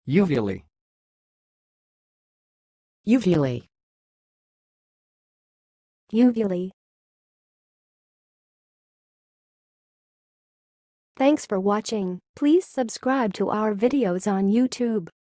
uvulae, uvulae, uvulae. Thanks for watching. Please subscribe to our videos on YouTube.